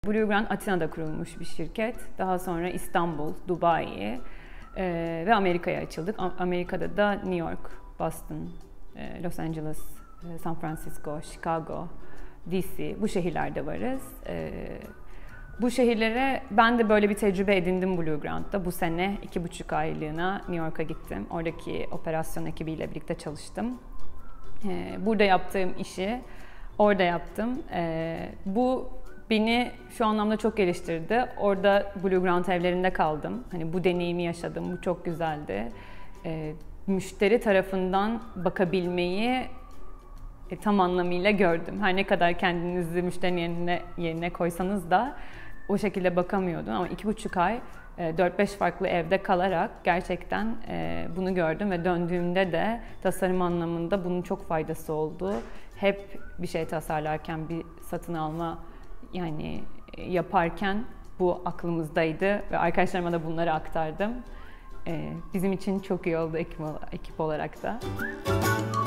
Blue Grand Atina'da kurulmuş bir şirket. Daha sonra İstanbul, Dubai ve Amerika'ya açıldık. Amerika'da da New York, Boston, Los Angeles, San Francisco, Chicago, DC, bu şehirlerde varız. Bu şehirlere ben de böyle bir tecrübe edindim Blue Grand'da. Bu sene 2,5 aylığına New York'a gittim. Oradaki operasyon ekibiyle birlikte çalıştım. Burada yaptığım işi orada yaptım. Bu beni şu anlamda çok geliştirdi. Orada Blue Grand evlerinde kaldım. Hani bu deneyimi yaşadım. Bu çok güzeldi. Müşteri tarafından bakabilmeyi tam anlamıyla gördüm. Her ne kadar kendinizi müşterinin yerine koysanız da o şekilde bakamıyordum. Ama 2,5 ay 4-5 farklı evde kalarak gerçekten bunu gördüm ve döndüğümde de tasarım anlamında bunun çok faydası oldu. Hep bir şey tasarlarken, bir satın alma yaparken bu aklımızdaydı ve arkadaşlarıma da bunları aktardım. Bizim için çok iyi oldu ekip olarak da.